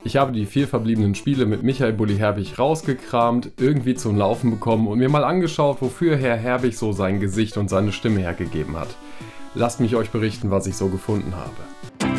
Ich habe die 4 verbliebenen Spiele mit Michael Bulli Herbig rausgekramt, irgendwie zum Laufen bekommen und mir mal angeschaut, wofür Herr Herbig so sein Gesicht und seine Stimme hergegeben hat. Lasst mich euch berichten, was ich so gefunden habe.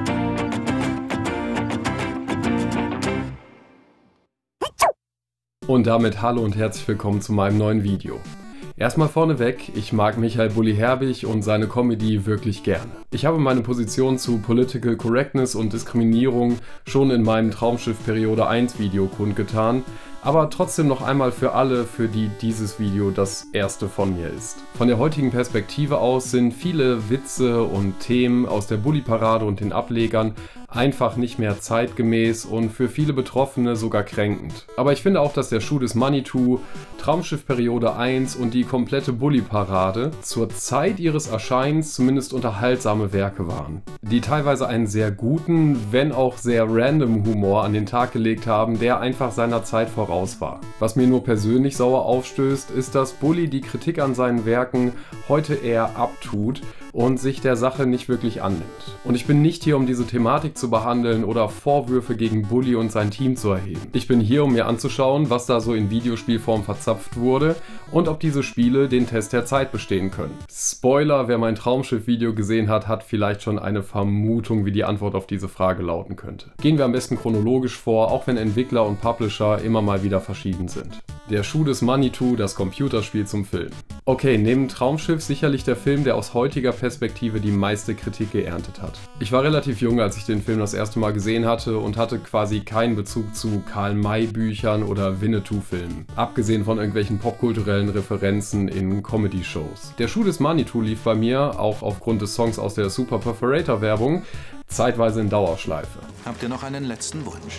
Und damit hallo und herzlich willkommen zu meinem neuen Video. Erstmal vorneweg, ich mag Michael Bulli Herbig und seine Comedy wirklich gerne. Ich habe meine Position zu Political Correctness und Diskriminierung schon in meinem Traumschiff Periode 1 Video kundgetan, aber trotzdem noch einmal für alle, für die dieses Video das erste von mir ist. Von der heutigen Perspektive aus sind viele Witze und Themen aus der Bulli-Parade und den Ablegern einfach nicht mehr zeitgemäß und für viele Betroffene sogar kränkend. Aber ich finde auch, dass der Schuh des Manitou, Traumschiff Periode 1 und die komplette Bulli-Parade zur Zeit ihres Erscheinens zumindest unterhaltsame Werke waren, die teilweise einen sehr guten, wenn auch sehr random Humor an den Tag gelegt haben, der einfach seiner Zeit voraus war. Was mir nur persönlich sauer aufstößt, ist, dass Bulli die Kritik an seinen Werken heute eher abtut und sich der Sache nicht wirklich annimmt. Und ich bin nicht hier, um diese Thematik zu behandeln oder Vorwürfe gegen Bulli und sein Team zu erheben. Ich bin hier, um mir anzuschauen, was da so in Videospielform verzapft wurde und ob diese Spiele den Test der Zeit bestehen können. Spoiler, wer mein Traumschiff-Video gesehen hat, hat vielleicht schon eine Vermutung, wie die Antwort auf diese Frage lauten könnte. Gehen wir am besten chronologisch vor, auch wenn Entwickler und Publisher immer mal wieder verschieden sind. Der Schuh des Manitou, das Computerspiel zum Film. Okay, neben Traumschiff sicherlich der Film, der aus heutiger Perspektive die meiste Kritik geerntet hat. Ich war relativ jung, als ich den Film das erste Mal gesehen hatte und hatte quasi keinen Bezug zu Karl-May-Büchern oder Winnetou-Filmen, abgesehen von irgendwelchen popkulturellen Referenzen in Comedy-Shows. Der Schuh des Manitou lief bei mir, auch aufgrund des Songs aus der Super Perforator-Werbung, zeitweise in Dauerschleife. Habt ihr noch einen letzten Wunsch?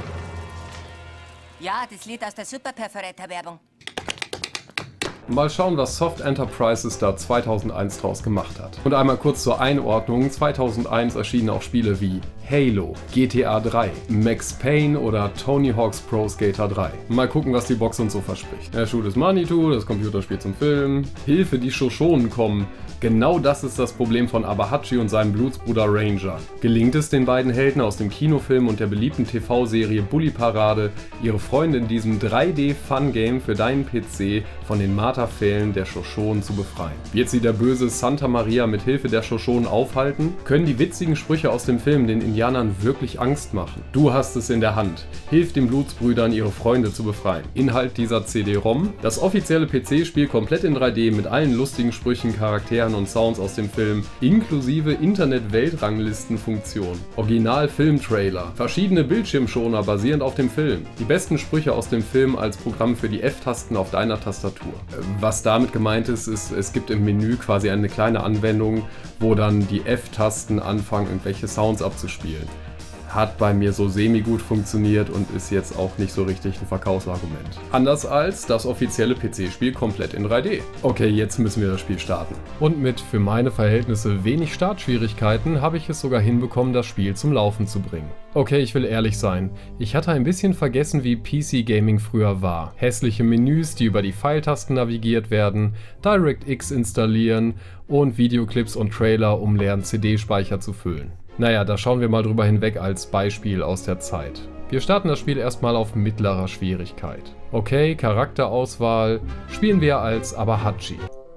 Ja, das Lied aus der Super Perforator-Werbung. Mal schauen, was Soft Enterprises da 2001 draus gemacht hat. Und einmal kurz zur Einordnung, 2001 erschienen auch Spiele wie Halo, GTA 3, Max Payne oder Tony Hawk's Pro Skater 3. Mal gucken, was die Box uns so verspricht. Der Schuh des Manitou, das Computerspiel zum Film, Hilfe, die Shoshonen kommen. Genau das ist das Problem von Abahachi und seinem Blutsbruder Ranger. Gelingt es den beiden Helden aus dem Kinofilm und der beliebten TV-Serie Bulli-Parade, ihre Freunde in diesem 3D-Fun-Game für deinen PC von den Marterpfählen der Shoshonen zu befreien? Wird sie der böse Santa Maria mit Hilfe der Shoshonen aufhalten? Können die witzigen Sprüche aus dem Film den Indianern wirklich Angst machen? Du hast es in der Hand. Hilf den Blutsbrüdern, ihre Freunde zu befreien. Inhalt dieser CD-ROM: das offizielle PC-Spiel komplett in 3D mit allen lustigen Sprüchen, Charakteren und Sounds aus dem Film, inklusive Internet-Weltranglistenfunktion, Original-Film-Trailer, verschiedene Bildschirmschoner basierend auf dem Film, die besten Sprüche aus dem Film als Programm für die F-Tasten auf deiner Tastatur. Was damit gemeint ist, es gibt im Menü quasi eine kleine Anwendung, wo dann die F-Tasten anfangen, irgendwelche Sounds abzuspielen. Hat bei mir so semi-gut funktioniert und ist jetzt auch nicht so richtig ein Verkaufsargument. Anders als das offizielle PC-Spiel komplett in 3D. Okay, jetzt müssen wir das Spiel starten. Und mit für meine Verhältnisse wenig Startschwierigkeiten habe ich es sogar hinbekommen, das Spiel zum Laufen zu bringen. Okay, ich will ehrlich sein, ich hatte ein bisschen vergessen, wie PC-Gaming früher war. Hässliche Menüs, die über die Pfeiltasten navigiert werden, DirectX installieren und Videoclips und Trailer, um leeren CD-Speicher zu füllen. Naja, da schauen wir mal drüber hinweg als Beispiel aus der Zeit. Wir starten das Spiel erstmal auf mittlerer Schwierigkeit. Okay, Charakterauswahl, spielen wir als Abahachi.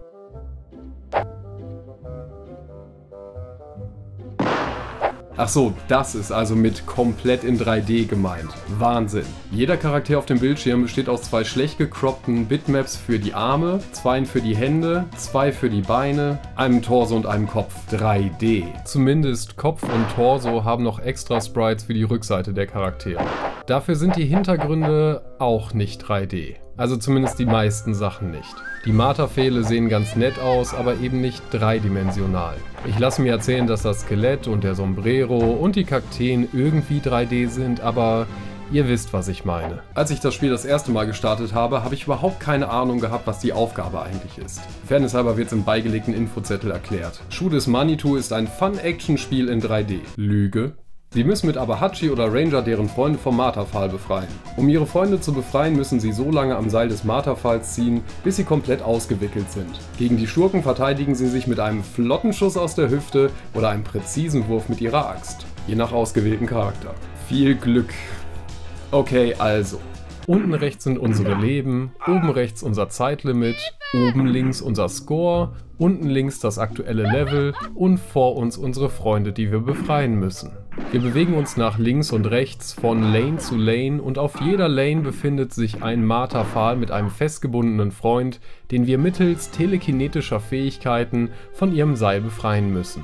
Ach so, das ist also mit komplett in 3D gemeint. Wahnsinn. Jeder Charakter auf dem Bildschirm besteht aus 2 schlecht gecroppten Bitmaps für die Arme, 2 für die Hände, 2 für die Beine, einem Torso und einem Kopf. 3D. Zumindest Kopf und Torso haben noch extra Sprites für die Rückseite der Charaktere. Dafür sind die Hintergründe auch nicht 3D. Also zumindest die meisten Sachen nicht. Die Marterpfähle sehen ganz nett aus, aber eben nicht dreidimensional. Ich lasse mir erzählen, dass das Skelett und der Sombrero und die Kakteen irgendwie 3D sind, aber ihr wisst, was ich meine. Als ich das Spiel das erste Mal gestartet habe, habe ich überhaupt keine Ahnung gehabt, was die Aufgabe eigentlich ist. Fairnesshalber wird es im beigelegten Infozettel erklärt. Schuh des Manitou ist ein Fun-Action-Spiel in 3D. Lüge. Sie müssen mit Abahachi oder Ranger deren Freunde vom Marterpfahl befreien. Um ihre Freunde zu befreien, müssen sie so lange am Seil des Marterpfahls ziehen, bis sie komplett ausgewickelt sind. Gegen die Schurken verteidigen sie sich mit einem flotten Schuss aus der Hüfte oder einem präzisen Wurf mit ihrer Axt, je nach ausgewählten Charakter. Viel Glück. Okay, also. Unten rechts sind unsere Leben, oben rechts unser Zeitlimit, oben links unser Score, unten links das aktuelle Level und vor uns unsere Freunde, die wir befreien müssen. Wir bewegen uns nach links und rechts von Lane zu Lane und auf jeder Lane befindet sich ein Marterpfahl mit einem festgebundenen Freund, den wir mittels telekinetischer Fähigkeiten von ihrem Seil befreien müssen.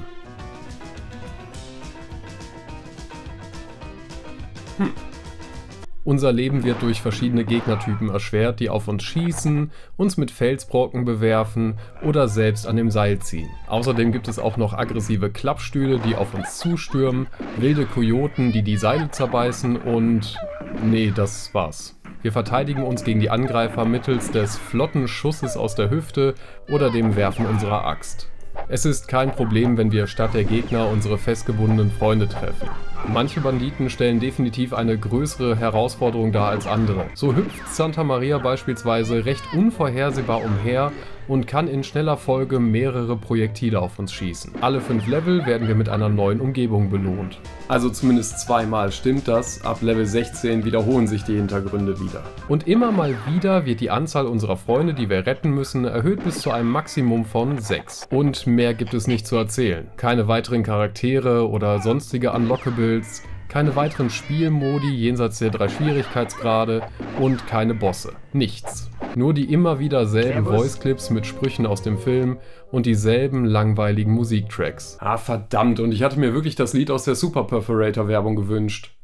Unser Leben wird durch verschiedene Gegnertypen erschwert, die auf uns schießen, uns mit Felsbrocken bewerfen oder selbst an dem Seil ziehen. Außerdem gibt es auch noch aggressive Klappstühle, die auf uns zustürmen, wilde Kojoten, die die Seile zerbeißen und... nee, das war's. Wir verteidigen uns gegen die Angreifer mittels des flotten Schusses aus der Hüfte oder dem Werfen unserer Axt. Es ist kein Problem, wenn wir statt der Gegner unsere festgebundenen Freunde treffen. Manche Banditen stellen definitiv eine größere Herausforderung dar als andere. So hüpft Santa Maria beispielsweise recht unvorhersehbar umher und kann in schneller Folge mehrere Projektile auf uns schießen. Alle 5 Level werden wir mit einer neuen Umgebung belohnt. Also zumindest zweimal stimmt das, ab Level 16 wiederholen sich die Hintergründe wieder. Und immer mal wieder wird die Anzahl unserer Freunde, die wir retten müssen, erhöht bis zu einem Maximum von 6. Und mehr gibt es nicht zu erzählen. Keine weiteren Charaktere oder sonstige Unlockables, keine weiteren Spielmodi jenseits der 3 Schwierigkeitsgrade und keine Bosse. Nichts. Nur die immer wieder selben Voice-Clips mit Sprüchen aus dem Film und dieselben langweiligen Musiktracks. Ah, verdammt, und ich hatte mir wirklich das Lied aus der Super Perforator Werbung gewünscht.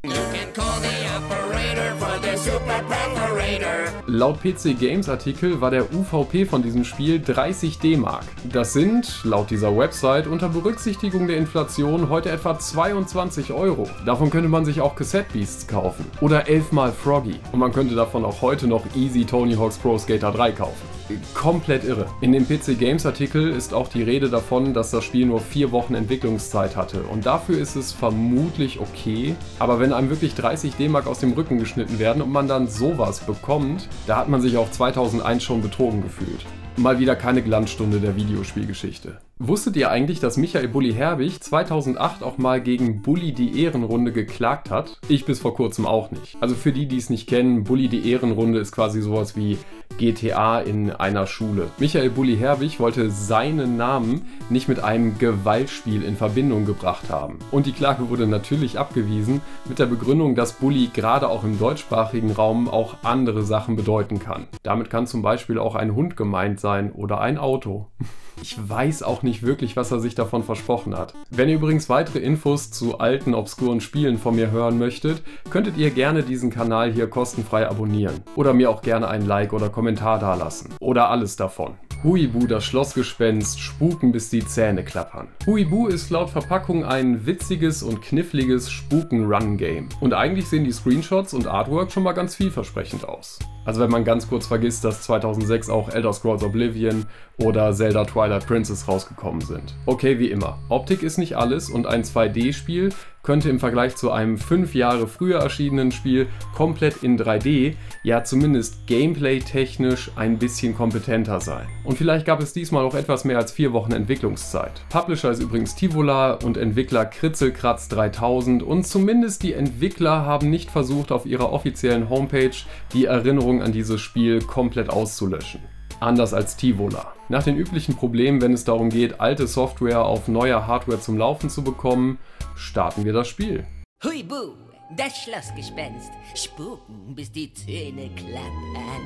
Laut PC Games Artikel war der UVP von diesem Spiel 30 D-Mark. Das sind, laut dieser Website, unter Berücksichtigung der Inflation heute etwa 22 Euro. Davon könnte man sich auch Cassette Beasts kaufen. Oder 11 mal Froggy. Und man könnte davon auch heute noch easy Tony Hawk's Pro Skater 3 kaufen. Komplett irre. In dem PC Games Artikel ist auch die Rede davon, dass das Spiel nur 4 Wochen Entwicklungszeit hatte. Und dafür ist es vermutlich okay. Aber wenn einem wirklich 30 D-Mark aus dem Rücken geschnitten werden und man dann sowas bekommt, da hat man sich auch 2001 schon betrogen gefühlt. Mal wieder keine Glanzstunde der Videospielgeschichte. Wusstet ihr eigentlich, dass Michael Bulli Herbig 2008 auch mal gegen Bulli die Ehrenrunde geklagt hat? Ich bis vor kurzem auch nicht. Also für die, die es nicht kennen, Bulli die Ehrenrunde ist quasi sowas wie GTA in einer Schule. Michael Bulli Herbig wollte seinen Namen nicht mit einem Gewaltspiel in Verbindung gebracht haben. Und die Klage wurde natürlich abgewiesen mit der Begründung, dass Bulli gerade auch im deutschsprachigen Raum auch andere Sachen bedeuten kann. Damit kann zum Beispiel auch ein Hund gemeint sein oder ein Auto. Ich weiß auch nicht wirklich, was er sich davon versprochen hat. Wenn ihr übrigens weitere Infos zu alten, obskuren Spielen von mir hören möchtet, könntet ihr gerne diesen Kanal hier kostenfrei abonnieren. Oder mir auch gerne ein Like oder Kommentar dalassen. Oder alles davon. Huibu, das Schlossgespenst, spuken bis die Zähne klappern. Huibu ist laut Verpackung ein witziges und kniffliges Spuken-Run-Game. Und eigentlich sehen die Screenshots und Artwork schon mal ganz vielversprechend aus. Also wenn man ganz kurz vergisst, dass 2006 auch Elder Scrolls Oblivion oder Zelda Twilight Princess rausgekommen sind. Okay, wie immer. Optik ist nicht alles und ein 2D-Spiel könnte im Vergleich zu einem 5 Jahre früher erschienenen Spiel komplett in 3D, ja zumindest gameplay-technisch ein bisschen kompetenter sein. Und vielleicht gab es diesmal auch etwas mehr als 4 Wochen Entwicklungszeit. Publisher ist übrigens Tivola und Entwickler Kritzelkratz 3000 und zumindest die Entwickler haben nicht versucht, auf ihrer offiziellen Homepage die Erinnerung an dieses Spiel komplett auszulöschen. Anders als Tivola. Nach den üblichen Problemen, wenn es darum geht, alte Software auf neuer Hardware zum Laufen zu bekommen, starten wir das Spiel. Huibu, das Schlossgespenst. Spuken, bis die Zähne klappern.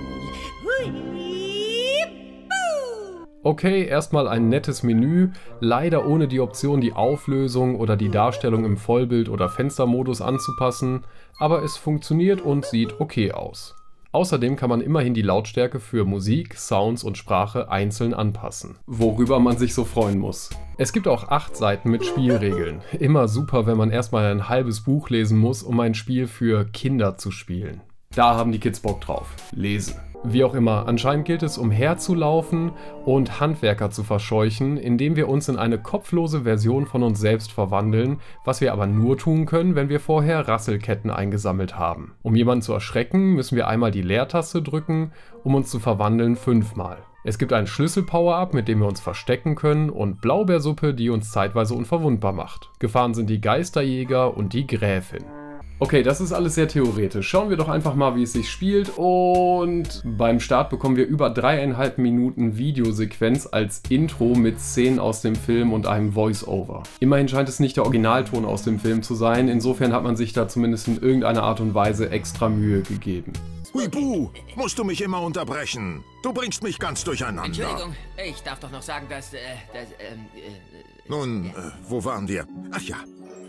Huibu! Okay, erstmal ein nettes Menü, leider ohne die Option, die Auflösung oder die Darstellung im Vollbild- oder Fenstermodus anzupassen, aber es funktioniert und sieht okay aus. Außerdem kann man immerhin die Lautstärke für Musik, Sounds und Sprache einzeln anpassen, worüber man sich so freuen muss. Es gibt auch 8 Seiten mit Spielregeln. Immer super, wenn man erstmal ein halbes Buch lesen muss, um ein Spiel für Kinder zu spielen. Da haben die Kids Bock drauf. Lesen. Wie auch immer, anscheinend gilt es, umherzulaufen und Handwerker zu verscheuchen, indem wir uns in eine kopflose Version von uns selbst verwandeln, was wir aber nur tun können, wenn wir vorher Rasselketten eingesammelt haben. Um jemanden zu erschrecken, müssen wir einmal die Leertaste drücken, um uns zu verwandeln 5-mal. Es gibt ein Schlüssel-Power-Up, mit dem wir uns verstecken können, und Blaubeersuppe, die uns zeitweise unverwundbar macht. Gefahren sind die Geisterjäger und die Gräfin. Okay, das ist alles sehr theoretisch. Schauen wir doch einfach mal, wie es sich spielt, und beim Start bekommen wir über 3,5 Minuten Videosequenz als Intro mit Szenen aus dem Film und einem Voice-Over. Immerhin scheint es nicht der Originalton aus dem Film zu sein, insofern hat man sich da zumindest in irgendeiner Art und Weise extra Mühe gegeben. Huibu, musst du mich immer unterbrechen? Du bringst mich ganz durcheinander. Entschuldigung, ich darf doch noch sagen, dass, Nun, wo waren wir? Ach ja.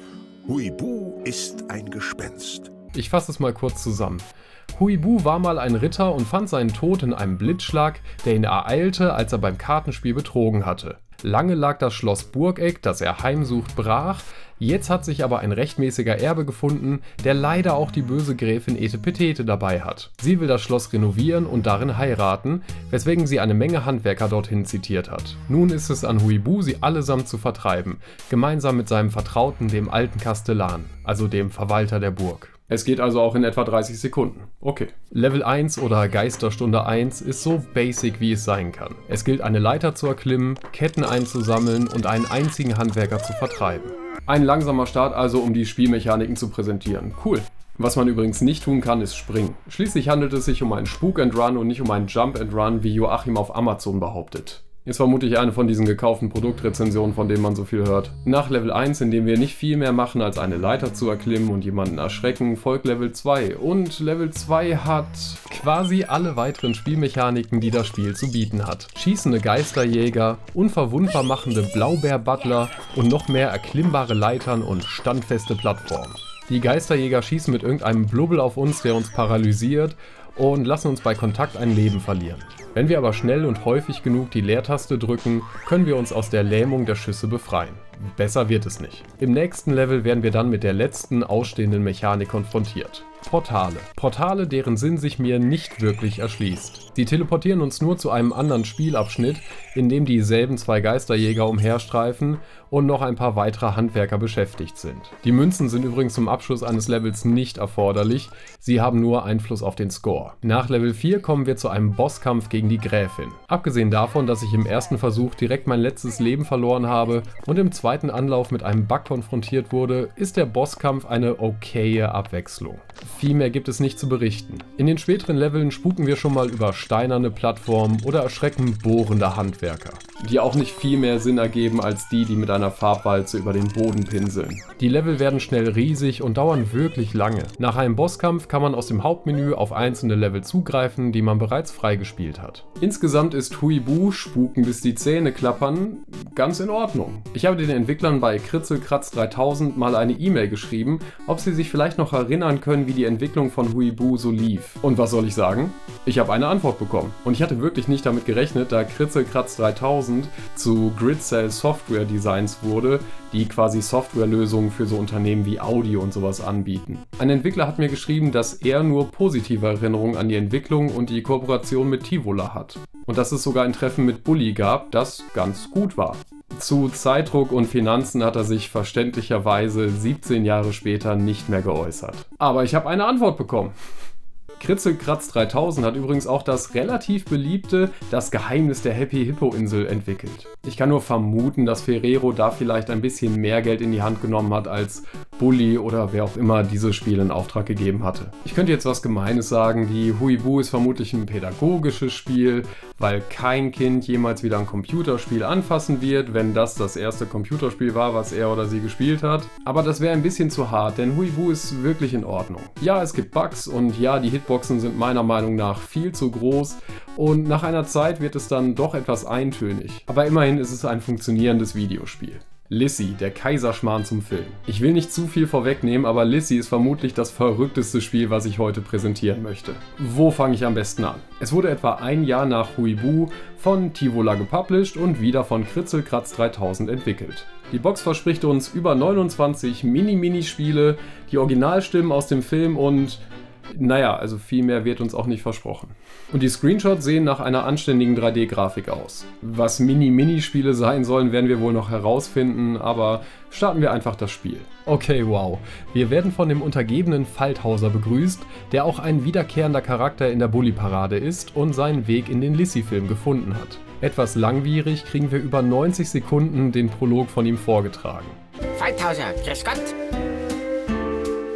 Huibu ist ein Gespenst. Ich fasse es mal kurz zusammen. Huibu war mal ein Ritter und fand seinen Tod in einem Blitzschlag, der ihn ereilte, als er beim Kartenspiel betrogen hatte. Lange lag das Schloss Burgegg, das er heimsucht, brach. Jetzt hat sich aber ein rechtmäßiger Erbe gefunden, der leider auch die böse Gräfin Etepetete dabei hat. Sie will das Schloss renovieren und darin heiraten, weswegen sie eine Menge Handwerker dorthin zitiert hat. Nun ist es an Huibu, sie allesamt zu vertreiben, gemeinsam mit seinem Vertrauten, dem alten Kastellan, also dem Verwalter der Burg. Es geht also auch in etwa 30 Sekunden. Okay. Level 1 oder Geisterstunde 1 ist so basic, wie es sein kann. Es gilt, eine Leiter zu erklimmen, Ketten einzusammeln und einen einzigen Handwerker zu vertreiben. Ein langsamer Start also, um die Spielmechaniken zu präsentieren. Cool. Was man übrigens nicht tun kann, ist springen. Schließlich handelt es sich um einen Spook and Run und nicht um einen Jump and Run, wie Joachim auf Amazon behauptet. Ist vermutlich eine von diesen gekauften Produktrezensionen, von denen man so viel hört. Nach Level 1, in dem wir nicht viel mehr machen, als eine Leiter zu erklimmen und jemanden erschrecken, folgt Level 2. Und Level 2 hat quasi alle weiteren Spielmechaniken, die das Spiel zu bieten hat. Schießende Geisterjäger, unverwundbar machende Blaubeer-Butler und noch mehr erklimmbare Leitern und standfeste Plattformen. Die Geisterjäger schießen mit irgendeinem Blubbel auf uns, der uns paralysiert, und lassen uns bei Kontakt ein Leben verlieren. Wenn wir aber schnell und häufig genug die Leertaste drücken, können wir uns aus der Lähmung der Schüsse befreien. Besser wird es nicht. Im nächsten Level werden wir dann mit der letzten ausstehenden Mechanik konfrontiert. Portale. Portale, deren Sinn sich mir nicht wirklich erschließt. Sie teleportieren uns nur zu einem anderen Spielabschnitt, in dem dieselben zwei Geisterjäger umherstreifen und noch ein paar weitere Handwerker beschäftigt sind. Die Münzen sind übrigens zum Abschluss eines Levels nicht erforderlich, sie haben nur Einfluss auf den Score. Nach Level 4 kommen wir zu einem Bosskampf gegen die Gräfin. Abgesehen davon, dass ich im ersten Versuch direkt mein letztes Leben verloren habe und im zweiten Anlauf mit einem Bug konfrontiert wurde, ist der Bosskampf eine okaye Abwechslung. Viel mehr gibt es nicht zu berichten. In den späteren Leveln spuken wir schon mal über steinerne Plattformen oder erschrecken bohrende Handwerker, die auch nicht viel mehr Sinn ergeben als die mit einer Farbwalze über den Boden pinseln. Die Level werden schnell riesig und dauern wirklich lange. Nach einem Bosskampf kann man aus dem Hauptmenü auf einzelne Level zugreifen, die man bereits freigespielt hat. Insgesamt ist Huibu, Spuken bis die Zähne klappern, ganz in Ordnung. Ich habe den Entwicklern bei Kritzelkratz 3000 mal eine E-Mail geschrieben, ob sie sich vielleicht noch erinnern können, wie die Entwicklung von Huibu so lief. Und was soll ich sagen? Ich habe eine Antwort bekommen. Und ich hatte wirklich nicht damit gerechnet, da Kritzelkratz 3000 zu Gridcell Software Designs wurde, die quasi Softwarelösungen für so Unternehmen wie Audi und sowas anbieten. Ein Entwickler hat mir geschrieben, dass er nur positive Erinnerungen an die Entwicklung und die Kooperation mit Tivola hat. Und dass es sogar ein Treffen mit Bully gab, das ganz gut war. Zu Zeitdruck und Finanzen hat er sich verständlicherweise 17 Jahre später nicht mehr geäußert. Aber ich habe eine Antwort bekommen. Kritzelkratz 3000 hat übrigens auch das relativ beliebte Das Geheimnis der Happy Hippo Insel entwickelt. Ich kann nur vermuten, dass Ferrero da vielleicht ein bisschen mehr Geld in die Hand genommen hat als Bully oder wer auch immer dieses Spiel in Auftrag gegeben hatte. Ich könnte jetzt was Gemeines sagen, wie Huibu ist vermutlich ein pädagogisches Spiel, weil kein Kind jemals wieder ein Computerspiel anfassen wird, wenn das erste Computerspiel war, was er oder sie gespielt hat. Aber das wäre ein bisschen zu hart, denn Huibu ist wirklich in Ordnung. Ja, es gibt Bugs und ja, die Hitboxen sind meiner Meinung nach viel zu groß und nach einer Zeit wird es dann doch etwas eintönig. Aber immerhin ist es ein funktionierendes Videospiel. Lissi, der Kaiserschmarrn zum Film. Ich will nicht zu viel vorwegnehmen, aber Lissi ist vermutlich das verrückteste Spiel, was ich heute präsentieren möchte. Wo fange ich am besten an? Es wurde etwa ein Jahr nach Huibu von Tivola gepublished und wieder von Kritzelkratz 3000 entwickelt. Die Box verspricht uns über 29 Mini-Spiele, die Originalstimmen aus dem Film und naja, also viel mehr wird uns auch nicht versprochen. Und die Screenshots sehen nach einer anständigen 3D-Grafik aus. Was Mini-Spiele sein sollen, werden wir wohl noch herausfinden, aber starten wir einfach das Spiel. Okay, wow. Wir werden von dem untergebenen Falthauser begrüßt, der auch ein wiederkehrender Charakter in der Bully-Parade ist und seinen Weg in den Lissi-Film gefunden hat. Etwas langwierig kriegen wir über 90 Sekunden den Prolog von ihm vorgetragen. Falthauser, grüß Gott.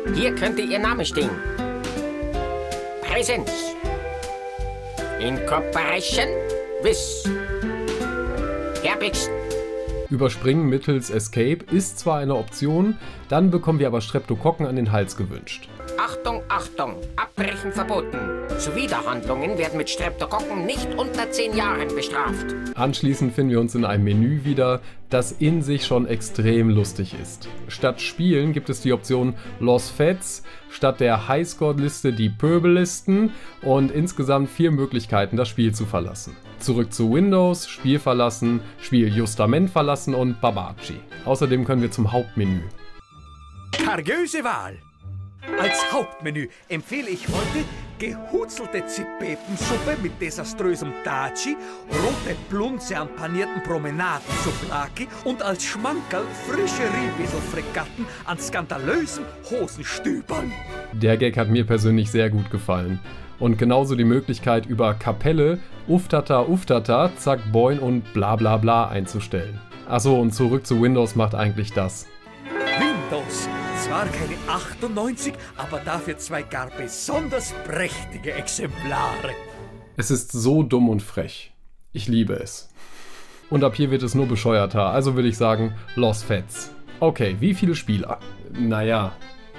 Hier könnte Ihr Name stehen. Präsenz. Incorporation. Wiss. Herbigst. Überspringen mittels Escape ist zwar eine Option, dann bekommen wir aber Streptokokken an den Hals gewünscht. Achtung, Achtung, Abbrechen verboten. Zuwiderhandlungen werden mit Streptokokken nicht unter 10 Jahren bestraft. Anschließend finden wir uns in einem Menü wieder, das in sich schon extrem lustig ist. Statt Spielen gibt es die Option Los Fets, statt der Highscore-Liste die Pöbellisten und insgesamt 4 Möglichkeiten, das Spiel zu verlassen. Zurück zu Windows, Spiel verlassen, Spiel Justament verlassen und Babaci. Außerdem können wir zum Hauptmenü. Kariöse Wahl! Als Hauptmenü empfehle ich heute gehutzelte Zipetensuppe mit desaströsem Daci, rote Plunze an panierten Promenaden-Souvlaki und als Schmankerl frische Rehbeselfregatten an skandalösen Hosenstübern. Der Gag hat mir persönlich sehr gut gefallen. Und genauso die Möglichkeit, über Kapelle, Uftata, Zack Boin und bla bla bla einzustellen. Achso, und zurück zu Windows macht eigentlich das. Windows. Zwar keine 98, aber dafür 2 gar besonders prächtige Exemplare. Es ist so dumm und frech. Ich liebe es. Und ab hier wird es nur bescheuerter, also würde ich sagen, Los Fets. Okay, wie viele Spieler? Naja.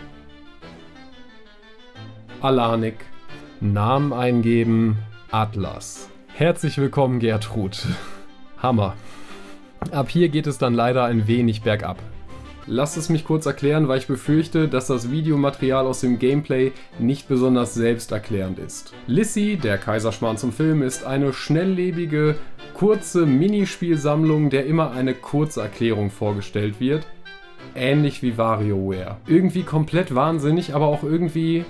Alanik. Namen eingeben. Atlas. Herzlich willkommen, Gertrud. Hammer. Ab hier geht es dann leider ein wenig bergab. Lasst es mich kurz erklären, weil ich befürchte, dass das Videomaterial aus dem Gameplay nicht besonders selbsterklärend ist. Lissy, der Kaiserschmarrn zum Film, ist eine schnelllebige, kurze Minispielsammlung, der immer eine kurze Erklärung vorgestellt wird. Ähnlich wie WarioWare. Irgendwie komplett wahnsinnig, aber auch irgendwie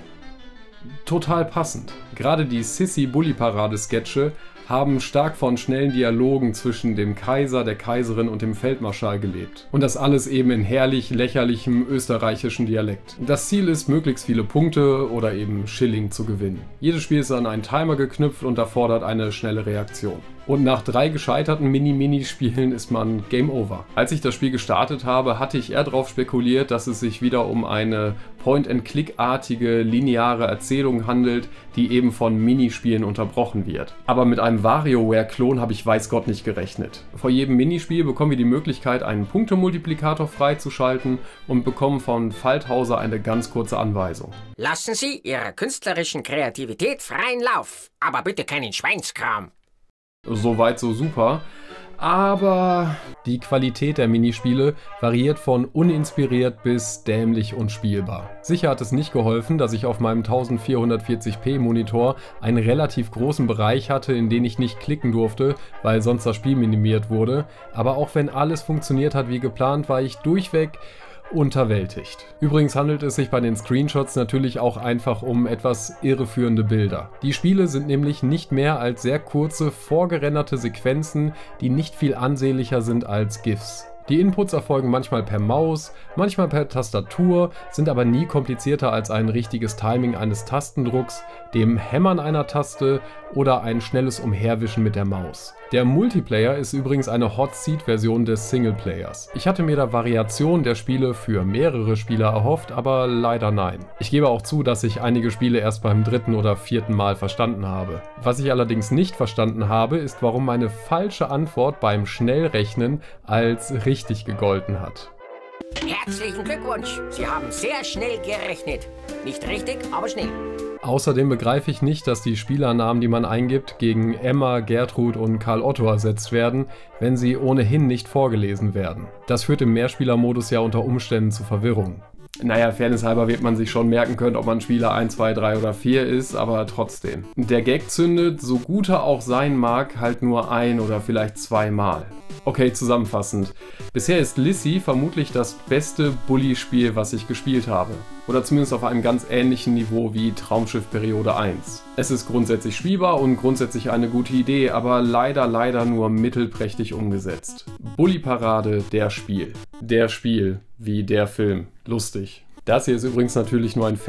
total passend. Gerade die Sissy-Bully-Parade-Sketche haben stark von schnellen Dialogen zwischen dem Kaiser, der Kaiserin und dem Feldmarschall gelebt. Und das alles eben in herrlich lächerlichem österreichischen Dialekt. Das Ziel ist, möglichst viele Punkte oder eben Schilling zu gewinnen. Jedes Spiel ist an einen Timer geknüpft und erfordert eine schnelle Reaktion. Und nach 3 gescheiterten Mini-Mini-Spielen ist man Game Over. Als ich das Spiel gestartet habe, hatte ich eher darauf spekuliert, dass es sich wieder um eine Point-and-Click-artige, lineare Erzählung handelt, die eben von Minispielen unterbrochen wird. Aber mit einem WarioWare-Klon habe ich weiß Gott nicht gerechnet. Vor jedem Minispiel bekommen wir die Möglichkeit, einen Punktemultiplikator freizuschalten und bekommen von Falthauser eine ganz kurze Anweisung. Lassen Sie Ihrer künstlerischen Kreativität freien Lauf, aber bitte keinen Schweinskram. Soweit so super, aber die Qualität der Minispiele variiert von uninspiriert bis dämlich unspielbar. Sicher hat es nicht geholfen, dass ich auf meinem 1440p Monitor einen relativ großen Bereich hatte, in den ich nicht klicken durfte, weil sonst das Spiel minimiert wurde, aber auch wenn alles funktioniert hat wie geplant, war ich durchweg unterwältigt. Übrigens handelt es sich bei den Screenshots natürlich auch einfach um etwas irreführende Bilder. Die Spiele sind nämlich nicht mehr als sehr kurze, vorgerenderte Sequenzen, die nicht viel ansehnlicher sind als GIFs. Die Inputs erfolgen manchmal per Maus, manchmal per Tastatur, sind aber nie komplizierter als ein richtiges Timing eines Tastendrucks, dem Hämmern einer Taste oder ein schnelles Umherwischen mit der Maus. Der Multiplayer ist übrigens eine Hot-Seat-Version des Singleplayers. Ich hatte mir da Variationen der Spiele für mehrere Spieler erhofft, aber leider nein. Ich gebe auch zu, dass ich einige Spiele erst beim 3. oder 4. Mal verstanden habe. Was ich allerdings nicht verstanden habe, ist, warum meine falsche Antwort beim Schnellrechnen als richtig gegolten hat. Herzlichen Glückwunsch, Sie haben sehr schnell gerechnet. Nicht richtig, aber schnell. Außerdem begreife ich nicht, dass die Spielernamen, die man eingibt, gegen Emma, Gertrud und Karl Otto ersetzt werden, wenn sie ohnehin nicht vorgelesen werden. Das führt im Mehrspielermodus ja unter Umständen zu Verwirrung. Naja, fairnesshalber wird man sich schon merken können, ob man Spieler 1, 2, 3 oder 4 ist, aber trotzdem. Der Gag zündet, so gut er auch sein mag, halt nur ein oder vielleicht 2 Mal. Okay, zusammenfassend. Bisher ist Lissy vermutlich das beste Bully-Spiel, was ich gespielt habe. Oder zumindest auf einem ganz ähnlichen Niveau wie Traumschiff Periode 1. Es ist grundsätzlich spielbar und grundsätzlich eine gute Idee, aber leider nur mittelprächtig umgesetzt. Bully-Parade, der Spiel. Der Spiel, wie der Film. Lustig. Das hier ist übrigens natürlich nur ein Fake.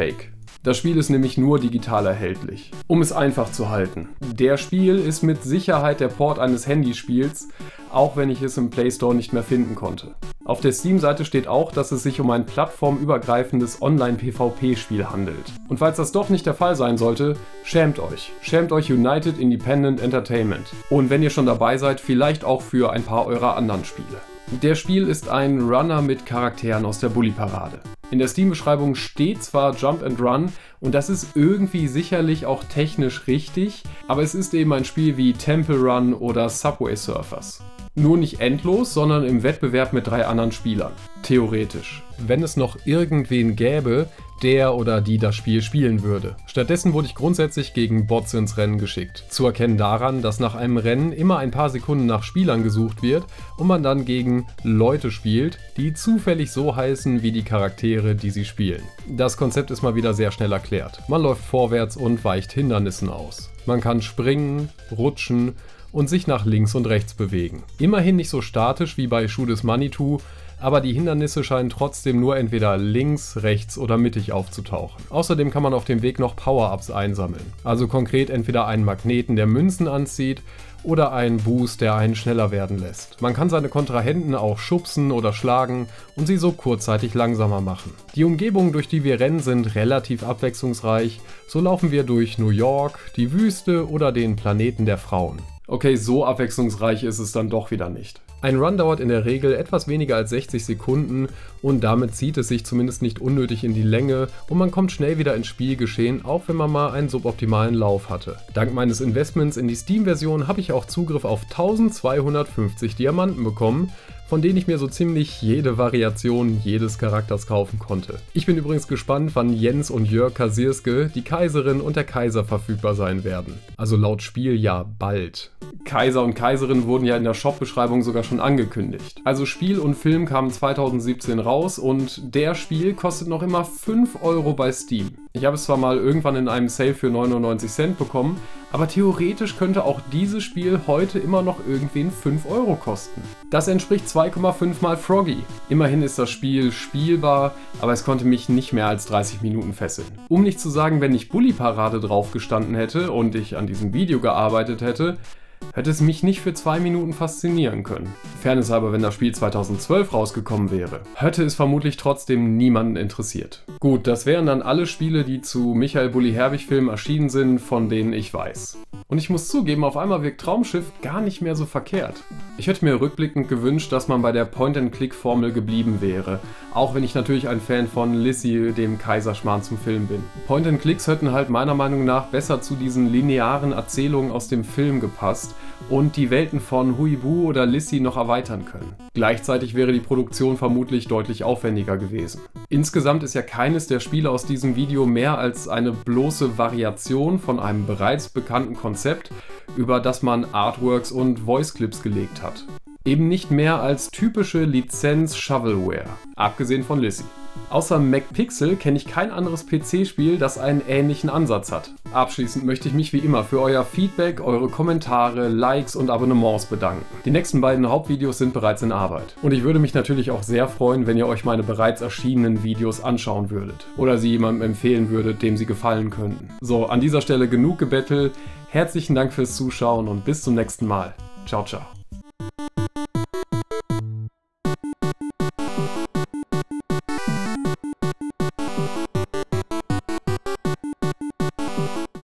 Das Spiel ist nämlich nur digital erhältlich. Um es einfach zu halten. Der Spiel ist mit Sicherheit der Port eines Handyspiels, auch wenn ich es im Play Store nicht mehr finden konnte. Auf der Steam-Seite steht auch, dass es sich um ein plattformübergreifendes Online-PvP-Spiel handelt. Und falls das doch nicht der Fall sein sollte, schämt euch. Schämt euch United Independent Entertainment. Und wenn ihr schon dabei seid, vielleicht auch für ein paar eurer anderen Spiele. Der Spiel ist ein Runner mit Charakteren aus der Bully-Parade. In der Steam-Beschreibung steht zwar Jump and Run und das ist irgendwie sicherlich auch technisch richtig, aber es ist eben ein Spiel wie Temple Run oder Subway Surfers. Nur nicht endlos, sondern im Wettbewerb mit 3 anderen Spielern. Theoretisch. Wenn es noch irgendwen gäbe, der oder die das Spiel spielen würde. Stattdessen wurde ich grundsätzlich gegen Bots ins Rennen geschickt. Zu erkennen daran, dass nach einem Rennen immer ein paar Sekunden nach Spielern gesucht wird und man dann gegen Leute spielt, die zufällig so heißen wie die Charaktere, die sie spielen. Das Konzept ist mal wieder sehr schnell erklärt. Man läuft vorwärts und weicht Hindernissen aus. Man kann springen, rutschen und sich nach links und rechts bewegen. Immerhin nicht so statisch wie bei Shoot Is Money 2, aber die Hindernisse scheinen trotzdem nur entweder links, rechts oder mittig aufzutauchen. Außerdem kann man auf dem Weg noch Power-Ups einsammeln. Also konkret entweder einen Magneten, der Münzen anzieht, oder einen Boost, der einen schneller werden lässt. Man kann seine Kontrahenten auch schubsen oder schlagen und sie so kurzzeitig langsamer machen. Die Umgebungen, durch die wir rennen, sind relativ abwechslungsreich. So laufen wir durch New York, die Wüste oder den Planeten der Frauen. Okay, so abwechslungsreich ist es dann doch wieder nicht. Ein Run dauert in der Regel etwas weniger als 60 Sekunden und damit zieht es sich zumindest nicht unnötig in die Länge und man kommt schnell wieder ins Spielgeschehen, auch wenn man mal einen suboptimalen Lauf hatte. Dank meines Investments in die Steam-Version habe ich auch Zugriff auf 1250 Diamanten bekommen, von denen ich mir so ziemlich jede Variation jedes Charakters kaufen konnte. Ich bin übrigens gespannt, wann Jens und Jörg Kasierske, die Kaiserin und der Kaiser verfügbar sein werden. Also laut Spiel ja bald. Kaiser und Kaiserin wurden ja in der Shop-Beschreibung sogar schon angekündigt. Also Spiel und Film kamen 2017 raus und der Spiel kostet noch immer 5 € bei Steam. Ich habe es zwar mal irgendwann in einem Sale für 99 Cent bekommen, aber theoretisch könnte auch dieses Spiel heute immer noch irgendwen 5 € kosten. Das entspricht 2,5 mal Froggy. Immerhin ist das Spiel spielbar, aber es konnte mich nicht mehr als 30 Minuten fesseln. Um nicht zu sagen, wenn nicht Bully-Parade drauf gestanden hätte und ich an diesem Video gearbeitet hätte, hätte es mich nicht für 2 Minuten faszinieren können. Fairness halber, wenn das Spiel 2012 rausgekommen wäre, hätte es vermutlich trotzdem niemanden interessiert. Gut, das wären dann alle Spiele, die zu Michael Bully Herbig-Filmen erschienen sind, von denen ich weiß. Und ich muss zugeben, auf einmal wirkt Traumschiff gar nicht mehr so verkehrt. Ich hätte mir rückblickend gewünscht, dass man bei der Point-and-Click-Formel geblieben wäre, auch wenn ich natürlich ein Fan von Lissy, dem Kaiserschmarrn zum Film bin. Point-and-Clicks hätten halt meiner Meinung nach besser zu diesen linearen Erzählungen aus dem Film gepasst und die Welten von Huibu oder Lissy noch erweitern können. Gleichzeitig wäre die Produktion vermutlich deutlich aufwendiger gewesen. Insgesamt ist ja keines der Spiele aus diesem Video mehr als eine bloße Variation von einem bereits bekannten Konzept, über das man Artworks und Voice-Clips gelegt hat. Eben nicht mehr als typische Lizenz-Shovelware, abgesehen von Lissy. Außer MacPixel kenne ich kein anderes PC-Spiel, das einen ähnlichen Ansatz hat. Abschließend möchte ich mich wie immer für euer Feedback, eure Kommentare, Likes und Abonnements bedanken. Die nächsten beiden Hauptvideos sind bereits in Arbeit. Und ich würde mich natürlich auch sehr freuen, wenn ihr euch meine bereits erschienenen Videos anschauen würdet. Oder sie jemandem empfehlen würdet, dem sie gefallen könnten. So, an dieser Stelle genug Gebettel. Herzlichen Dank fürs Zuschauen und bis zum nächsten Mal. Ciao, ciao.